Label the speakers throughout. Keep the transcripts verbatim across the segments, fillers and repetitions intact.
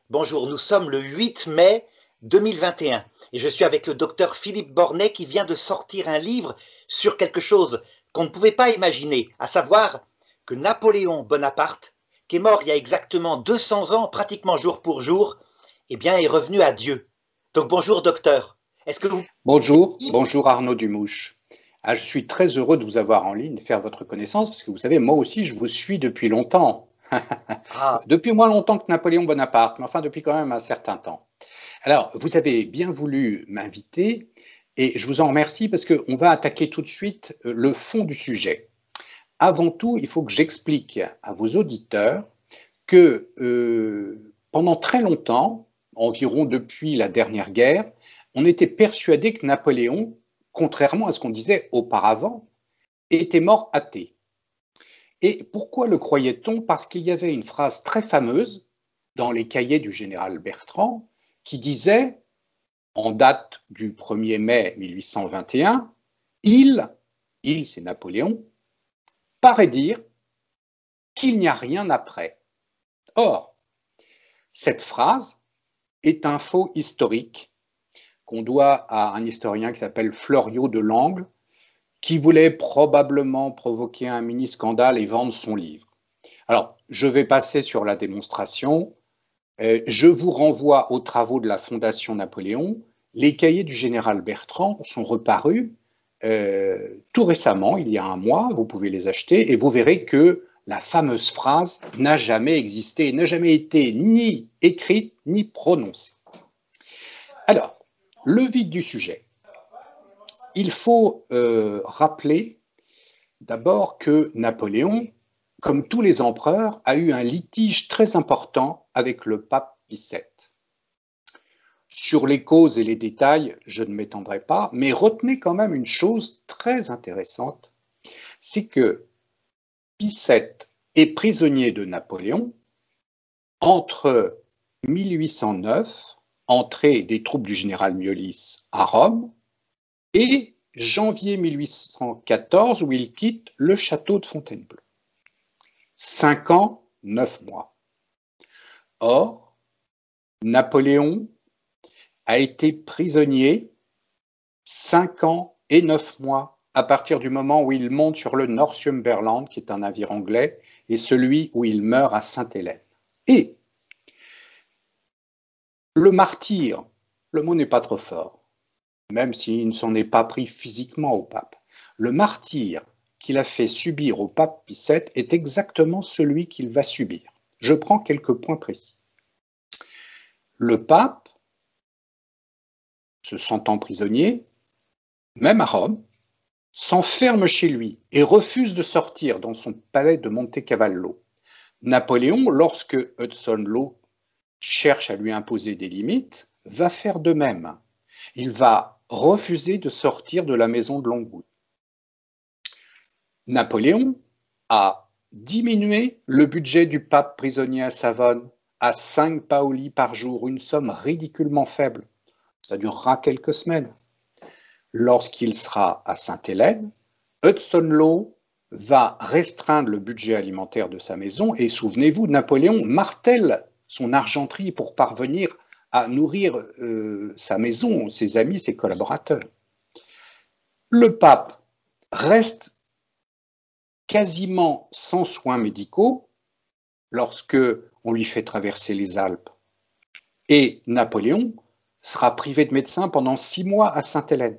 Speaker 1: Bonjour, nous sommes le huit mai deux mille vingt et un et je suis avec le docteur Philippe Bornet qui vient de sortir un livre sur quelque chose qu'on ne pouvait pas imaginer, à savoir que Napoléon Bonaparte, qui est mort il y a exactement deux cents ans, pratiquement jour pour jour, eh bien, est revenu à Dieu. Donc bonjour docteur. Est-ce que vous...
Speaker 2: Bonjour, bonjour Arnaud Dumouche. Ah, je suis très heureux de vous avoir en ligne, de faire votre connaissance, parce que vous savez, moi aussi, je vous suis depuis longtemps.
Speaker 1: Ah,
Speaker 2: Depuis moins longtemps que Napoléon Bonaparte, mais enfin depuis quand même un certain temps. Alors, vous avez bien voulu m'inviter, et je vous en remercie parce qu'on va attaquer tout de suite le fond du sujet. Avant tout, il faut que j'explique à vos auditeurs que euh, pendant très longtemps, environ depuis la dernière guerre, on était persuadé que Napoléon, contrairement à ce qu'on disait auparavant, était mort athée. Et pourquoi le croyait-on? Parce qu'il y avait une phrase très fameuse dans les cahiers du général Bertrand qui disait, en date du premier mai mille huit cent vingt et un, il, il c'est Napoléon, paraît dire qu'il n'y a rien après. Or, cette phrase est un faux historique qu'on doit à un historien qui s'appelle Floriot de Langle, qui voulait probablement provoquer un mini-scandale et vendre son livre. Alors, je vais passer sur la démonstration. Euh, je vous renvoie aux travaux de la Fondation Napoléon. Les cahiers du général Bertrand sont reparus euh, tout récemment, il y a un mois. Vous pouvez les acheter et vous verrez que la fameuse phrase n'a jamais existé, n'a jamais été ni écrite ni prononcée. Alors, le vif du sujet. Il faut euh, rappeler d'abord que Napoléon, comme tous les empereurs, a eu un litige très important avec le pape Pie sept. Sur les causes et les détails, je ne m'étendrai pas, mais retenez quand même une chose très intéressante, c'est que Pie sept est prisonnier de Napoléon entre mille huit cent neuf, entrée des troupes du général Miolis à Rome, et janvier mille huit cent quatorze, où il quitte le château de Fontainebleau. Cinq ans, neuf mois. Or, Napoléon a été prisonnier cinq ans et neuf mois à partir du moment où il monte sur le Northumberland, qui est un navire anglais, et celui où il meurt à Sainte-Hélène. Et le martyr, le mot n'est pas trop fort, même s'il ne s'en est pas pris physiquement au pape. Le martyr qu'il a fait subir au pape Pie sept est exactement celui qu'il va subir. Je prends quelques points précis. Le pape, se sentant prisonnier, même à Rome, s'enferme chez lui et refuse de sortir dans son palais de Monte Cavallo. Napoléon, lorsque Hudson Law cherche à lui imposer des limites, va faire de même. Il va refuser de sortir de la maison de Longwood. Napoléon a diminué le budget du pape prisonnier à Savone à cinq paoli par jour, une somme ridiculement faible. Ça durera quelques semaines. Lorsqu'il sera à Sainte-Hélène, Hudson Law va restreindre le budget alimentaire de sa maison et souvenez-vous, Napoléon martèle son argenterie pour parvenir à nourrir euh, sa maison, ses amis, ses collaborateurs. Le pape reste quasiment sans soins médicaux lorsque on lui fait traverser les Alpes. Et Napoléon sera privé de médecin pendant six mois à Sainte-Hélène.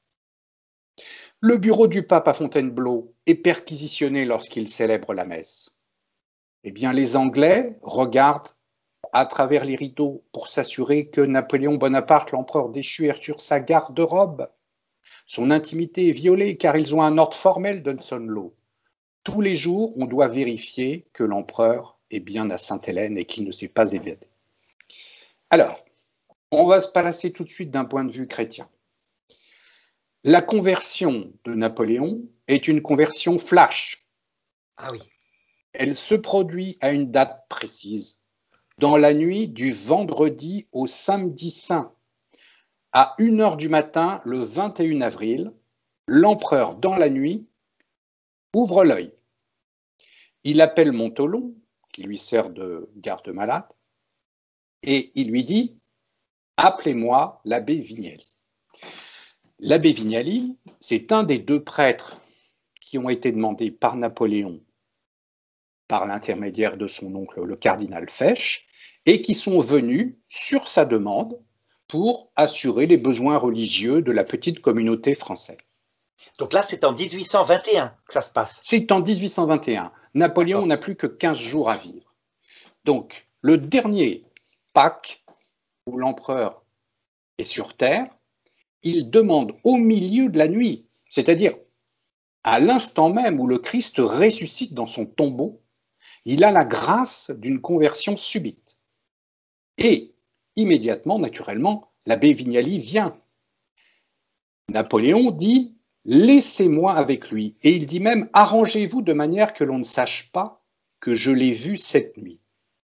Speaker 2: Le bureau du pape à Fontainebleau est perquisitionné lorsqu'il célèbre la messe. Eh bien, les Anglais regardent à travers les rideaux pour s'assurer que Napoléon Bonaparte, l'empereur déchu, est sur sa garde-robe. Son intimité est violée car ils ont un ordre formel d'Hudson Law. Tous les jours, on doit vérifier que l'empereur est bien à Sainte-Hélène et qu'il ne s'est pas évadé. Alors, on va se placer tout de suite d'un point de vue chrétien. La conversion de Napoléon est une conversion flash.
Speaker 1: ah oui.
Speaker 2: Elle se produit à une date précise, dans la nuit du vendredi au samedi saint. À une heure du matin, le vingt et un avril, l'empereur, dans la nuit, ouvre l'œil. Il appelle Montholon, qui lui sert de garde-malade, et il lui dit « Appelez-moi l'abbé Vignali ». L'abbé Vignali, c'est un des deux prêtres qui ont été demandés par Napoléon par l'intermédiaire de son oncle, le cardinal Fesch, et qui sont venus sur sa demande pour assurer les besoins religieux de la petite communauté française.
Speaker 1: Donc là, c'est en mille huit cent vingt et un que ça se passe.
Speaker 2: C'est en mille huit cent vingt et un. Napoléon n'a plus que quinze jours à vivre. Donc, le dernier Pâques où l'empereur est sur terre, il demande au milieu de la nuit, c'est-à-dire à l'instant même où le Christ ressuscite dans son tombeau, il a la grâce d'une conversion subite. Et immédiatement, naturellement, l'abbé Vignali vient. Napoléon dit « Laissez-moi avec lui ». Et il dit même « Arrangez-vous de manière que l'on ne sache pas que je l'ai vu cette nuit ».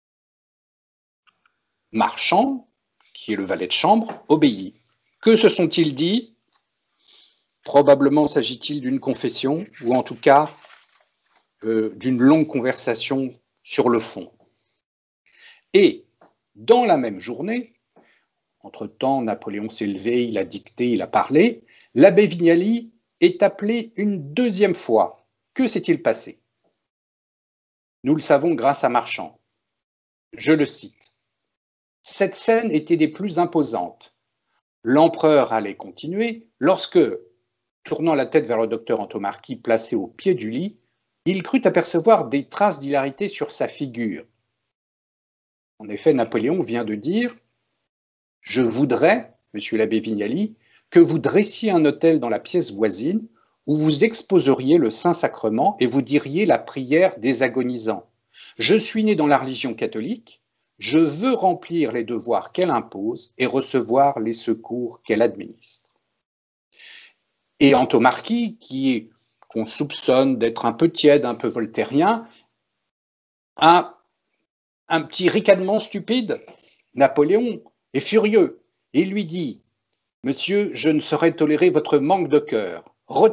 Speaker 2: Marchand, qui est le valet de chambre, obéit. Que se sont-ils dit? Probablement s'agit-il d'une confession, ou en tout cas euh, d'une longue conversation sur le fond. Et dans la même journée, entre-temps, Napoléon s'est levé, il a dicté, il a parlé, l'abbé Vignali est appelé une deuxième fois. Que s'est-il passé? Nous le savons grâce à Marchand. Je le cite. Cette scène était des plus imposantes. L'empereur allait continuer lorsque, tournant la tête vers le docteur Antomarchi placé au pied du lit, il crut apercevoir des traces d'hilarité sur sa figure. En effet, Napoléon vient de dire « Je voudrais, monsieur l'abbé Vignali, que vous dressiez un autel dans la pièce voisine où vous exposeriez le Saint-Sacrement et vous diriez la prière des agonisants. Je suis né dans la religion catholique, je veux remplir les devoirs qu'elle impose et recevoir les secours qu'elle administre. » Et Antomarchi, qui est, qu'on soupçonne d'être un peu tiède, un peu voltairien, a un petit ricanement stupide. Napoléon est furieux et lui dit « Monsieur, je ne saurais tolérer votre manque de cœur, retirez-vous. »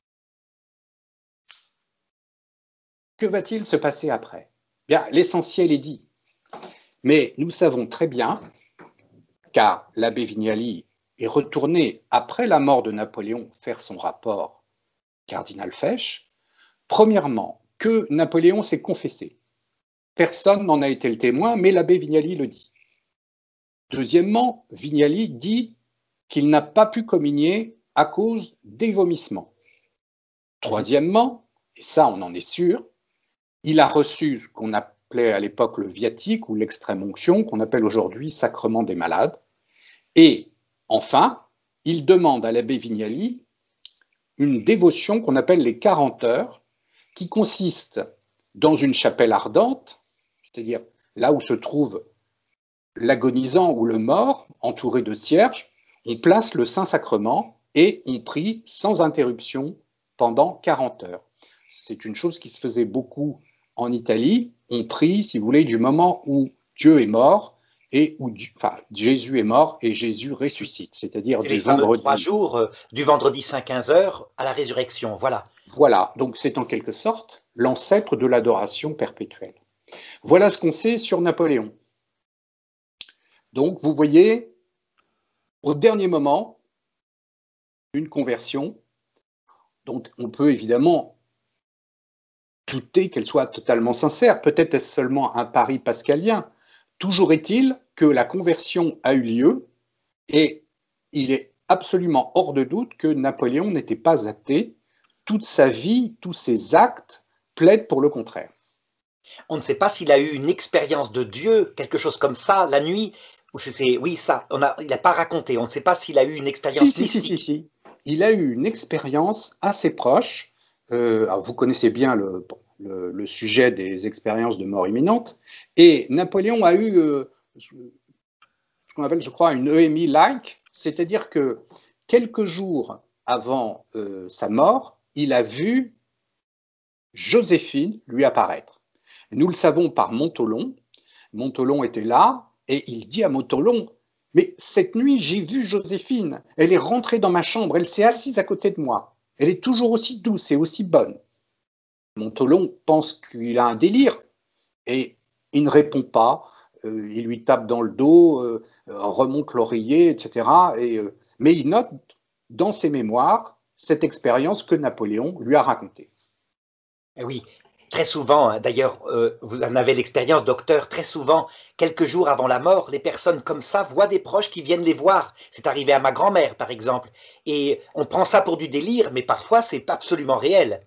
Speaker 2: Que va-t-il se passer après? Bien, l'essentiel est dit. Mais nous savons très bien, car l'abbé Vignali est retourné après la mort de Napoléon faire son rapport cardinal Fesch, premièrement, que Napoléon s'est confessé. Personne n'en a été le témoin, mais l'abbé Vignali le dit. Deuxièmement, Vignali dit qu'il n'a pas pu communier à cause des vomissements. Troisièmement, et ça on en est sûr, il a reçu ce qu'on appelait à l'époque le viatique ou l'extrême-onction, qu'on appelle aujourd'hui sacrement des malades. Et enfin, il demande à l'abbé Vignali une dévotion qu'on appelle les quarante heures, qui consiste dans une chapelle ardente, c'est-à-dire là où se trouve l'agonisant ou le mort, entouré de cierges, on place le Saint-Sacrement et on prie sans interruption pendant quarante heures. C'est une chose qui se faisait beaucoup en Italie. On prie, si vous voulez, du moment où Dieu est mort et où enfin, Jésus est mort et Jésus ressuscite, c'est-à-dire du vendredi.
Speaker 1: Trois jours, euh, du vendredi saint quinze heures à la résurrection, voilà.
Speaker 2: Voilà, donc c'est en quelque sorte l'ancêtre de l'adoration perpétuelle. Voilà ce qu'on sait sur Napoléon. Donc vous voyez, au dernier moment, une conversion dont on peut évidemment douter qu'elle soit totalement sincère. Peut-être est-ce seulement un pari pascalien. Toujours est-il que la conversion a eu lieu et il est absolument hors de doute que Napoléon n'était pas athée. Toute sa vie, tous ses actes plaident pour le contraire.
Speaker 1: On ne sait pas s'il a eu une expérience de Dieu, quelque chose comme ça, la nuit. Ou c'est, oui, ça, on a, il n'a pas raconté. On ne sait pas s'il a eu une expérience
Speaker 2: si, mystique. Si, si, si, si. Il a eu une expérience assez proche. Euh, alors vous connaissez bien le, le, le sujet des expériences de mort imminente. Et Napoléon a eu euh, ce qu'on appelle, je crois, une E M I-like, c'est-à-dire que quelques jours avant euh, sa mort, il a vu Joséphine lui apparaître. Nous le savons par Montholon. Montholon était là et il dit à Montholon « Mais cette nuit, j'ai vu Joséphine. Elle est rentrée dans ma chambre, elle s'est assise à côté de moi. Elle est toujours aussi douce et aussi bonne. » Montholon pense qu'il a un délire et il ne répond pas. euh, il lui tape dans le dos, euh, remonte l'oreiller, et cetera. Et, euh, mais il note dans ses mémoires cette expérience que Napoléon lui a racontée.
Speaker 1: Oui, très souvent, hein, d'ailleurs, euh, vous en avez l'expérience, docteur, très souvent, quelques jours avant la mort, les personnes comme ça voient des proches qui viennent les voir. C'est arrivé à ma grand-mère, par exemple. Et on prend ça pour du délire, mais parfois c'est absolument réel.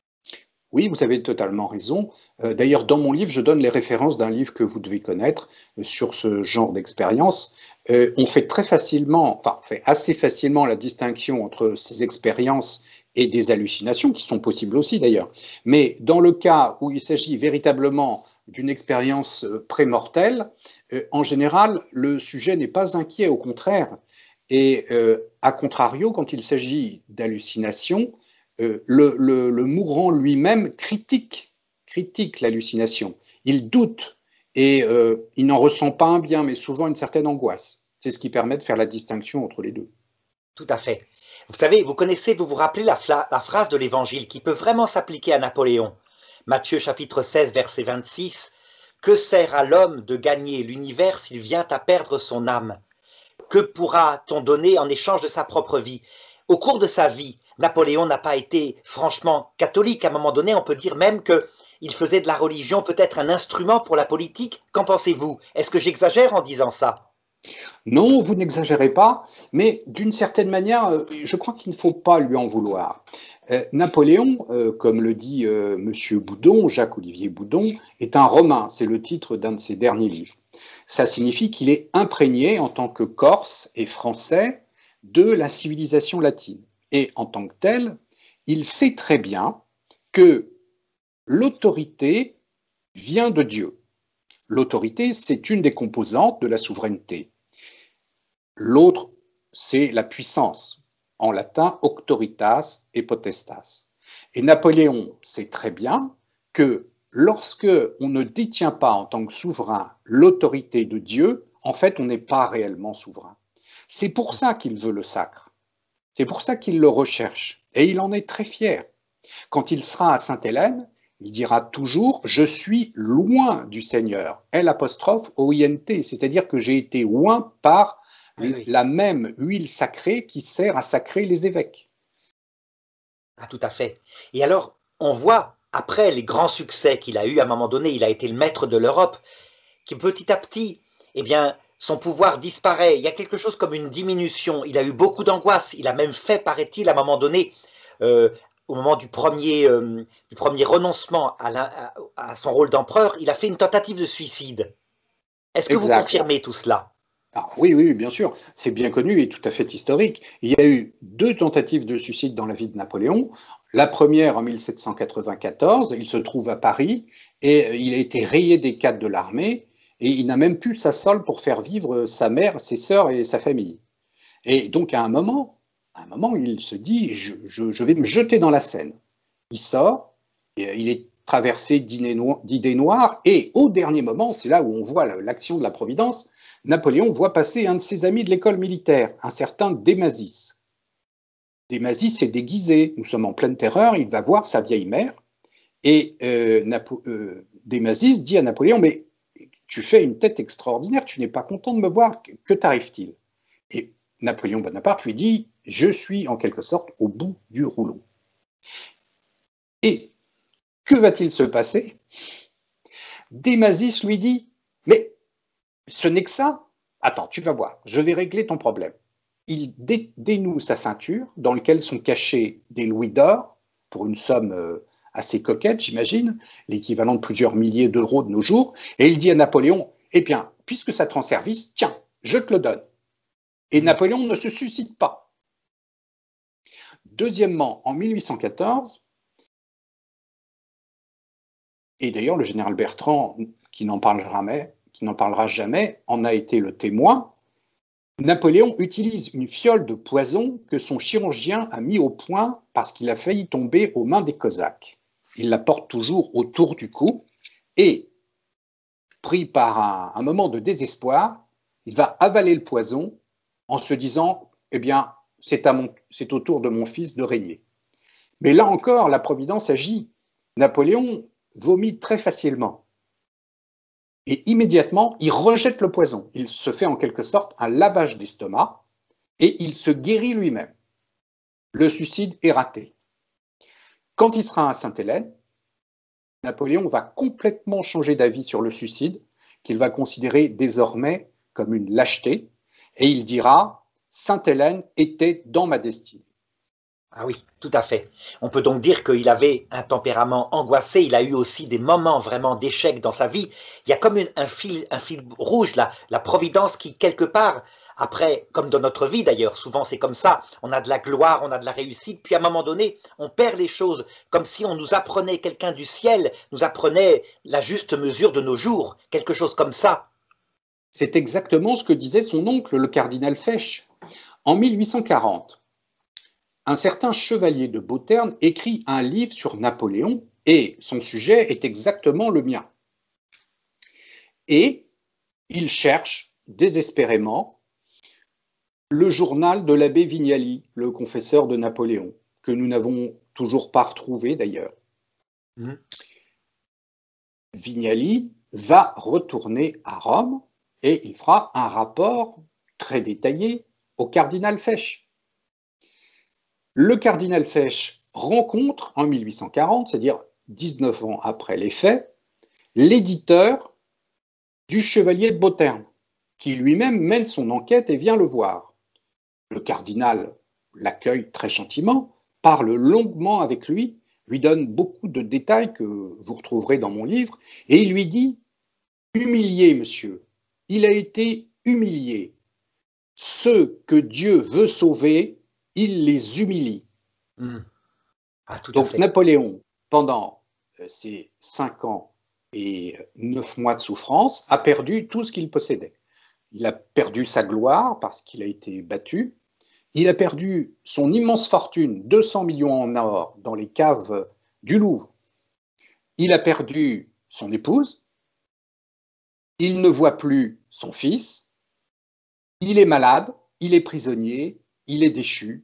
Speaker 2: Oui, vous avez totalement raison. Euh, D'ailleurs, dans mon livre, je donne les références d'un livre que vous devez connaître euh, sur ce genre d'expérience. Euh, on fait très facilement, enfin, on fait assez facilement la distinction entre ces expériences et des hallucinations, qui sont possibles aussi d'ailleurs. Mais dans le cas où il s'agit véritablement d'une expérience euh, prémortelle, euh, en général, le sujet n'est pas inquiet, au contraire. Et euh, à contrario, quand il s'agit d'hallucinations, Euh, le, le, le mourant lui-même critique, critique l'hallucination. Il doute et euh, il n'en ressent pas un bien, mais souvent une certaine angoisse. C'est ce qui permet de faire la distinction entre les deux.
Speaker 1: Tout à fait. Vous savez, vous connaissez, vous vous rappelez la, la phrase de l'Évangile qui peut vraiment s'appliquer à Napoléon. Matthieu chapitre seize, verset vingt-six. Que sert à l'homme de gagner l'univers s'il vient à perdre son âme? Que pourra-t-on donner en échange de sa propre vie? Au cours de sa vie, Napoléon n'a pas été franchement catholique. À un moment donné, on peut dire même qu'il faisait de la religion peut-être un instrument pour la politique. Qu'en pensez-vous? Est-ce que j'exagère en disant ça?
Speaker 2: Non, vous n'exagérez pas, mais d'une certaine manière, je crois qu'il ne faut pas lui en vouloir. Euh, Napoléon, euh, comme le dit euh, Monsieur Boudon, Jacques-Olivier Boudon, est un Romain. C'est le titre d'un de ses derniers livres. Ça signifie qu'il est imprégné en tant que Corse et Français de la civilisation latine. Et en tant que tel, il sait très bien que l'autorité vient de Dieu. L'autorité, c'est une des composantes de la souveraineté. L'autre, c'est la puissance. En latin, auctoritas et potestas. Et Napoléon sait très bien que lorsque on ne détient pas en tant que souverain l'autorité de Dieu, en fait, on n'est pas réellement souverain. C'est pour ça qu'il veut le sacre. C'est pour ça qu'il le recherche. Et il en est très fier. Quand il sera à Sainte-Hélène, il dira toujours « Je suis loin du Seigneur ». L apostrophe O I N T, c'est-à-dire que j'ai été loin par
Speaker 1: Oui, oui.
Speaker 2: la même huile sacrée qui sert à sacrer les évêques.
Speaker 1: Ah, tout à fait. Et alors, on voit, après les grands succès qu'il a eus, à un moment donné, il a été le maître de l'Europe, que petit à petit, eh bien, son pouvoir disparaît. Il y a quelque chose comme une diminution. Il a eu beaucoup d'angoisse. Il a même fait, paraît-il, à un moment donné, euh, au moment du premier, euh, du premier renoncement à, la, à, à son rôle d'empereur, il a fait une tentative de suicide. Est-ce que vous
Speaker 2: Exact.
Speaker 1: confirmez tout cela?
Speaker 2: Ah, oui, oui, bien sûr, c'est bien connu et tout à fait historique. Il y a eu deux tentatives de suicide dans la vie de Napoléon. La première en mille sept cent quatre-vingt-quatorze, il se trouve à Paris et il a été rayé des cadres de l'armée et il n'a même plus sa solde pour faire vivre sa mère, ses sœurs et sa famille. Et donc à un moment, à un moment, il se dit je, je, je vais me jeter dans la Seine. Il sort, et il est traversé d'idées noires et au dernier moment, c'est là où on voit l'action de la Providence, Napoléon voit passer un de ses amis de l'école militaire, un certain Démasis. Démasis est déguisé, nous sommes en pleine terreur, il va voir sa vieille mère, et euh, Napo euh, Démasis dit à Napoléon, mais tu fais une tête extraordinaire, tu n'es pas content de me voir, que t'arrive-t-il? Et Napoléon Bonaparte lui dit, je suis en quelque sorte au bout du rouleau. Et que va-t-il se passer? Démasis lui dit, mais ce n'est que ça. Attends, tu vas voir, je vais régler ton problème. Il dé dénoue sa ceinture, dans laquelle sont cachés des louis d'or, pour une somme euh, assez coquette, j'imagine, l'équivalent de plusieurs milliers d'euros de nos jours, et il dit à Napoléon, eh bien, puisque ça te rend service, tiens, je te le donne. Et Napoléon ne se suscite pas. Deuxièmement, en mille huit cent quatorze, et d'ailleurs le général Bertrand, qui n'en parlera jamais, qui n'en parlera jamais, en a été le témoin, Napoléon utilise une fiole de poison que son chirurgien a mis au point parce qu'il a failli tomber aux mains des Cosaques. Il la porte toujours autour du cou et, pris par un, un moment de désespoir, il va avaler le poison en se disant « Eh bien, c'est au tour de mon fils de régner ». Mais là encore, la Providence agit. Napoléon vomit très facilement. Et immédiatement, il rejette le poison. Il se fait en quelque sorte un lavage d'estomac et il se guérit lui-même. Le suicide est raté. Quand il sera à Sainte-Hélène, Napoléon va complètement changer d'avis sur le suicide, qu'il va considérer désormais comme une lâcheté, et il dira « Sainte-Hélène était dans ma destinée ».
Speaker 1: Ah oui, tout à fait. On peut donc dire qu'il avait un tempérament angoissé, il a eu aussi des moments vraiment d'échec dans sa vie. Il y a comme une, un, fil, un fil rouge, la, la providence qui, quelque part, après, comme dans notre vie d'ailleurs, souvent c'est comme ça, on a de la gloire, on a de la réussite, puis à un moment donné, on perd les choses, comme si on nous apprenait, quelqu'un du ciel nous apprenait la juste mesure de nos jours, quelque chose comme ça.
Speaker 2: C'est exactement ce que disait son oncle, le cardinal Fesch. En mille huit cent quarante, un certain chevalier de Beauterne écrit un livre sur Napoléon et son sujet est exactement le mien. Et il cherche désespérément le journal de l'abbé Vignali, le confesseur de Napoléon, que nous n'avons toujours pas retrouvé d'ailleurs. Mmh. Vignali va retourner à Rome et il fera un rapport très détaillé au cardinal Fesch. Le cardinal Fesch rencontre en mille huit cent quarante, c'est-à-dire dix-neuf ans après les faits, l'éditeur du Chevalier de Beauterne, qui lui-même mène son enquête et vient le voir. Le cardinal l'accueille très gentiment, parle longuement avec lui, lui donne beaucoup de détails que vous retrouverez dans mon livre, et il lui dit « Humilié, monsieur, il a été humilié. Ceux que Dieu veut sauver, il les humilie. Mmh.
Speaker 1: Ah, tout à
Speaker 2: Donc
Speaker 1: fait.
Speaker 2: Napoléon, pendant ses cinq ans et neuf mois de souffrance, a perdu tout ce qu'il possédait. Il a perdu sa gloire parce qu'il a été battu. Il a perdu son immense fortune, deux cents millions en or, dans les caves du Louvre. Il a perdu son épouse. Il ne voit plus son fils. Il est malade, il est prisonnier, il est déchu.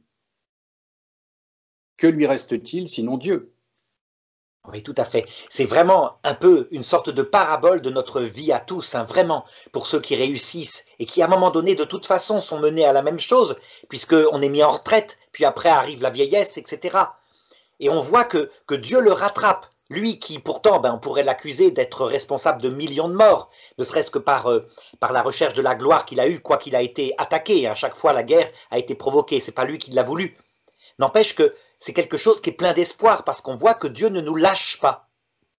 Speaker 2: Que lui reste-t-il sinon Dieu?
Speaker 1: Oui, tout à fait. C'est vraiment un peu une sorte de parabole de notre vie à tous, hein, vraiment, pour ceux qui réussissent et qui, à un moment donné, de toute façon, sont menés à la même chose, puisqu'on est mis en retraite, puis après arrive la vieillesse, et cetera. Et on voit que, que Dieu le rattrape. Lui qui, pourtant, ben, on pourrait l'accuser d'être responsable de millions de morts, ne serait-ce que par, euh, par la recherche de la gloire qu'il a eue, quoi qu'il a été attaqué. À chaque fois, la guerre a été provoquée. C'est pas lui qui l'a voulu. N'empêche que c'est quelque chose qui est plein d'espoir, parce qu'on voit que Dieu ne nous lâche pas.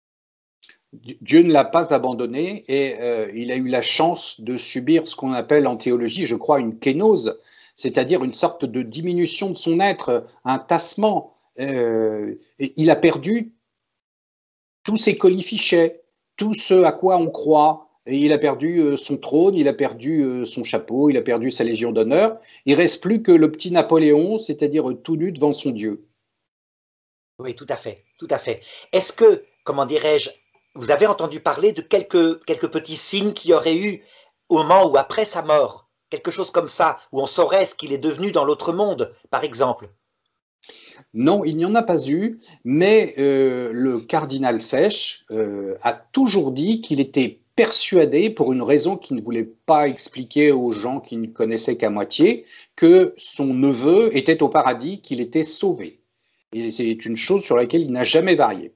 Speaker 2: Dieu ne l'a pas abandonné et euh, il a eu la chance de subir ce qu'on appelle en théologie, je crois, une kénose, c'est-à-dire une sorte de diminution de son être, un tassement. Euh, et il a perdu tous ses colifichets, tout ce à quoi on croit. Et il a perdu son trône, il a perdu son chapeau, il a perdu sa légion d'honneur. Il ne reste plus que le petit Napoléon, c'est-à-dire tout nu devant son Dieu.
Speaker 1: Oui, tout à fait, tout à fait. Est-ce que, comment dirais-je, vous avez entendu parler de quelques, quelques petits signes qu'il y aurait eu au moment ou après sa mort? Quelque chose comme ça, où on saurait ce qu'il est devenu dans l'autre monde, par exemple?
Speaker 2: Non, il n'y en a pas eu, mais euh, le cardinal Fesch euh, a toujours dit qu'il était persuadé, pour une raison qu'il ne voulait pas expliquer aux gens qui ne connaissaient qu'à moitié, que son neveu était au paradis, qu'il était sauvé. Et c'est une chose sur laquelle il n'a jamais varié.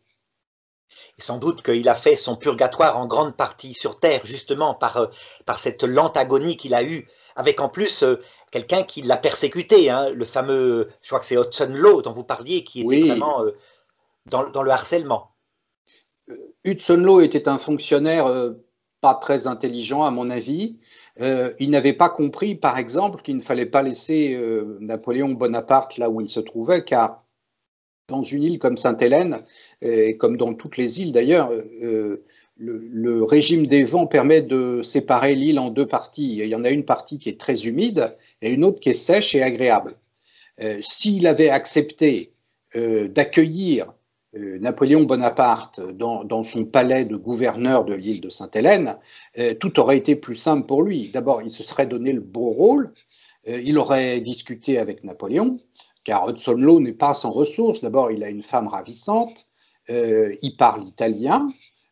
Speaker 1: Et sans doute qu'il a fait son purgatoire en grande partie sur Terre, justement par, par cette lente agonie qu'il a eue, avec en plus euh, quelqu'un qui l'a persécuté, hein, le fameux, je crois que c'est Hudson Law dont vous parliez, qui était oui. vraiment euh, dans, dans le harcèlement.
Speaker 2: Hudson Law était un fonctionnaire euh, pas très intelligent, à mon avis. Euh, il n'avait pas compris, par exemple, qu'il ne fallait pas laisser euh, Napoléon Bonaparte là où il se trouvait, car dans une île comme Sainte-Hélène, et comme dans toutes les îles d'ailleurs, euh, le, le régime des vents permet de séparer l'île en deux parties. Il y en a une partie qui est très humide et une autre qui est sèche et agréable. Euh, S'il avait accepté euh, d'accueillir euh, Napoléon Bonaparte dans, dans son palais de gouverneur de l'île de Sainte-Hélène, euh, tout aurait été plus simple pour lui. D'abord, il se serait donné le beau rôle, euh, il aurait discuté avec Napoléon, car Hudson Law n'est pas sans ressources. D'abord, il a une femme ravissante, euh, il parle italien,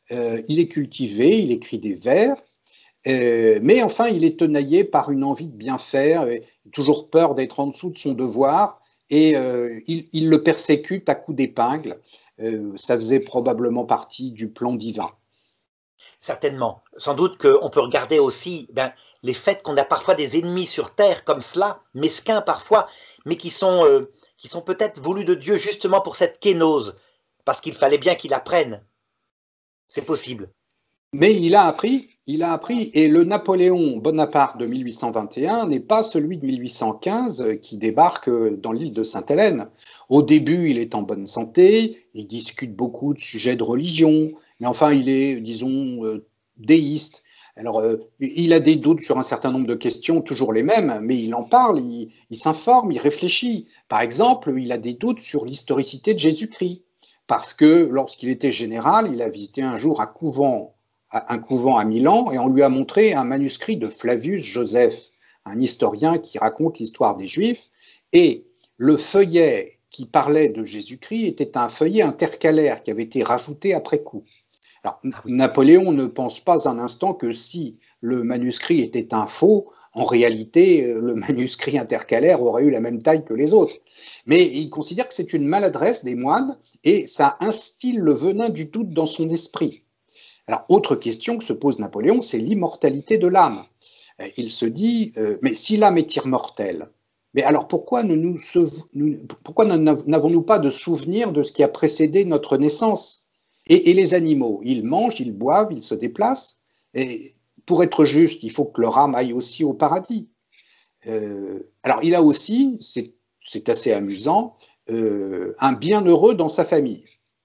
Speaker 2: euh, il est cultivé, il écrit des vers, euh, mais enfin, il est tenaillé par une envie de bien faire, et toujours peur d'être en dessous de son devoir, et euh, il, il le persécute à coups d'épingle. Euh, ça faisait probablement partie du plan divin.
Speaker 1: Certainement. Sans doute qu'on peut regarder aussi ben, les faits qu'on a parfois des ennemis sur terre comme cela, mesquins parfois, mais qui sont, euh, qui sont peut-être voulus de Dieu justement pour cette kénose, parce qu'il fallait bien qu'il apprenne. C'est possible.
Speaker 2: Mais il a appris, il a appris, et le Napoléon Bonaparte de mille huit cent vingt et un n'est pas celui de mille huit cent quinze qui débarque dans l'île de Sainte-Hélène. Au début, il est en bonne santé, il discute beaucoup de sujets de religion, mais enfin, il est, disons, euh, déiste. Alors, euh, il a des doutes sur un certain nombre de questions, toujours les mêmes, mais il en parle, il, il s'informe, il réfléchit. Par exemple, il a des doutes sur l'historicité de Jésus-Christ, parce que lorsqu'il était général, il a visité un jour un couvent un couvent à Milan et on lui a montré un manuscrit de Flavius Joseph, un historien qui raconte l'histoire des Juifs, et le feuillet qui parlait de Jésus-Christ était un feuillet intercalaire qui avait été rajouté après coup. Alors, ah oui. Napoléon ne pense pas un instant que si le manuscrit était un faux, en réalité, le manuscrit intercalaire aurait eu la même taille que les autres. Mais il considère que c'est une maladresse des moines et ça instille le venin du doute dans son esprit. Alors, autre question que se pose Napoléon, c'est l'immortalité de l'âme. Il se dit, euh, mais si l'âme est immortelle, mais alors pourquoi, ne nous, nous, pourquoi n'avons-nous pas de souvenir de ce qui a précédé notre naissance? et, et les animaux, ils mangent, ils boivent, ils se déplacent. Et pour être juste, il faut que leur âme aille aussi au paradis. Euh, alors, il a aussi, c'est assez amusant, euh, un bienheureux dans sa famille.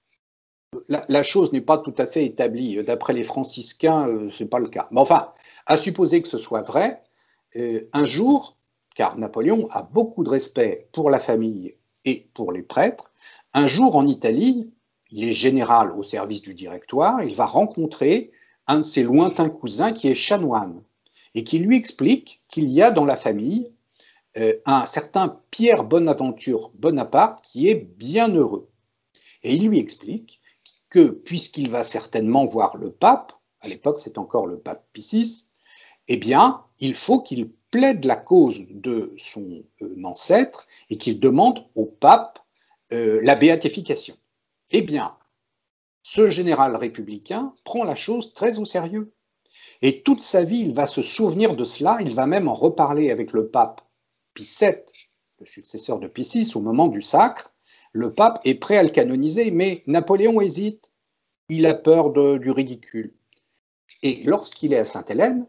Speaker 2: La, la chose n'est pas tout à fait établie. D'après les franciscains, euh, ce n'est pas le cas. Mais enfin, à supposer que ce soit vrai, euh, un jour, car Napoléon a beaucoup de respect pour la famille et pour les prêtres, un jour en Italie, il est général au service du directoire, il va rencontrer un de ses lointains cousins qui est chanoine et qui lui explique qu'il y a dans la famille euh, un certain Pierre Bonaventure Bonaparte qui est bienheureux. Et il lui explique que, puisqu'il va certainement voir le pape, à l'époque c'est encore le pape Pie six, eh bien, il faut qu'il plaide la cause de son euh, ancêtre et qu'il demande au pape euh, la béatification. Eh bien, ce général républicain prend la chose très au sérieux. Et toute sa vie, il va se souvenir de cela, il va même en reparler avec le pape Pie sept, le successeur de Pie six, au moment du sacre. Le pape est prêt à le canoniser, mais Napoléon hésite. Il a peur de, du ridicule. Et lorsqu'il est à Sainte-Hélène,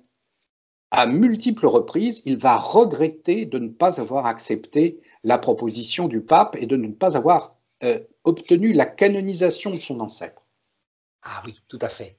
Speaker 2: à multiples reprises, il va regretter de ne pas avoir accepté la proposition du pape et de ne pas avoir euh, obtenu la canonisation de son ancêtre.
Speaker 1: Ah oui, tout à fait.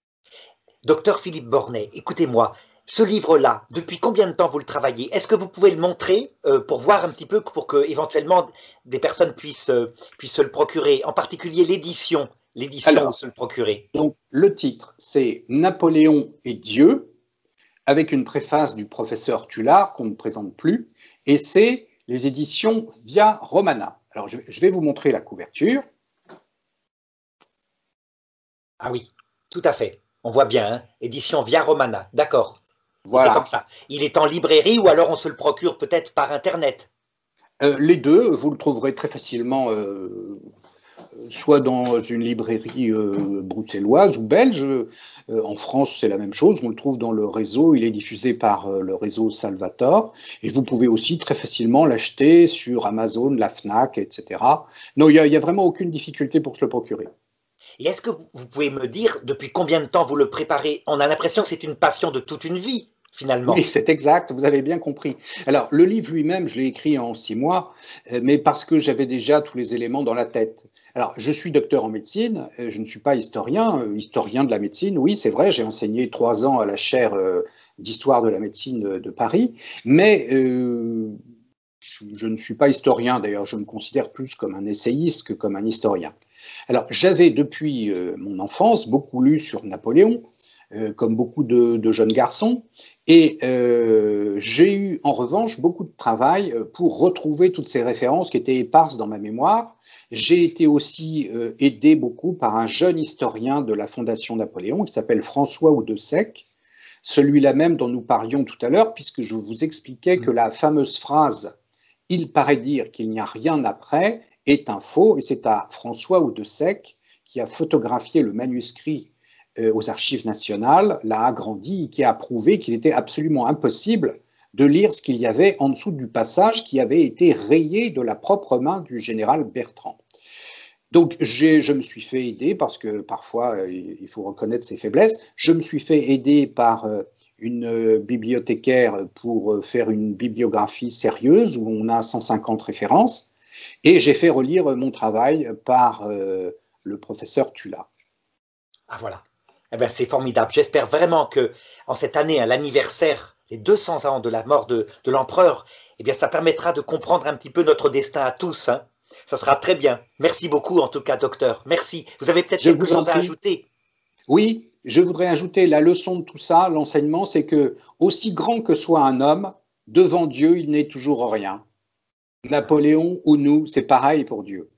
Speaker 1: Docteur Philippe Bornet, écoutez-moi, ce livre-là, depuis combien de temps vous le travaillez? Est-ce que vous pouvez le montrer euh, pour voir un petit peu, pour que éventuellement des personnes puissent, euh, puissent se le procurer, en particulier l'édition, l'édition où se le procurer?
Speaker 2: Donc, le titre, c'est Napoléon et Dieu, avec une préface du professeur Tullard qu'on ne présente plus, et c'est les éditions Via Romana. Alors, je, je vais vous montrer la couverture.
Speaker 1: Ah oui, tout à fait. On voit bien, hein, édition Via Romana, d'accord.
Speaker 2: Voilà.
Speaker 1: C'est comme ça. Il est en librairie ou alors on se le procure peut-être par Internet?
Speaker 2: euh, Les deux, vous le trouverez très facilement, euh, soit dans une librairie euh, bruxelloise ou belge. Euh, en France, c'est la même chose. On le trouve dans le réseau. Il est diffusé par euh, le réseau Salvator. Et vous pouvez aussi très facilement l'acheter sur Amazon, la Fnac, et cetera. Non, il n'y a, y a vraiment aucune difficulté pour se le procurer.
Speaker 1: Et est-ce que vous pouvez me dire depuis combien de temps vous le préparez? On a l'impression que c'est une passion de toute une vie, finalement.
Speaker 2: Oui, c'est exact, vous avez bien compris. Alors, le livre lui-même, je l'ai écrit en six mois, mais parce que j'avais déjà tous les éléments dans la tête. Alors, je suis docteur en médecine, je ne suis pas historien, historien de la médecine, oui, c'est vrai, j'ai enseigné trois ans à la chaire d'histoire de la médecine de Paris, mais euh, je ne suis pas historien, d'ailleurs, je me considère plus comme un essayiste que comme un historien. Alors, j'avais depuis euh, mon enfance beaucoup lu sur Napoléon, euh, comme beaucoup de, de jeunes garçons, et euh, Euh, j'ai eu en revanche beaucoup de travail pour retrouver toutes ces références qui étaient éparses dans ma mémoire. J'ai été aussi euh, aidé beaucoup par un jeune historien de la Fondation Napoléon qui s'appelle François Oudessec, celui-là même dont nous parlions tout à l'heure, puisque je vous expliquais que la fameuse phrase « il paraît dire qu'il n'y a rien après » est un faux, et c'est à François Oudessec qui a photographié le manuscrit aux Archives nationales, l'a agrandi, qui a prouvé qu'il était absolument impossible de lire ce qu'il y avait en dessous du passage qui avait été rayé de la propre main du général Bertrand. Donc je me suis fait aider, parce que parfois il faut reconnaître ses faiblesses, je me suis fait aider par une bibliothécaire pour faire une bibliographie sérieuse où on a cent cinquante références, et j'ai fait relire mon travail par euh, le professeur Tula.
Speaker 1: Ah voilà. Eh bien, c'est formidable. J'espère vraiment que, en cette année, à l'anniversaire, les deux cents ans de la mort de, de l'empereur, eh bien, ça permettra de comprendre un petit peu notre destin à tous. Hein. Ça sera très bien. Merci beaucoup, en tout cas, docteur. Merci. Vous avez peut-être quelque chose à ajouter?
Speaker 2: Oui, je voudrais ajouter la leçon de tout ça, l'enseignement, c'est que, aussi grand que soit un homme, devant Dieu, il n'est toujours rien. Napoléon ou nous, c'est pareil pour Dieu.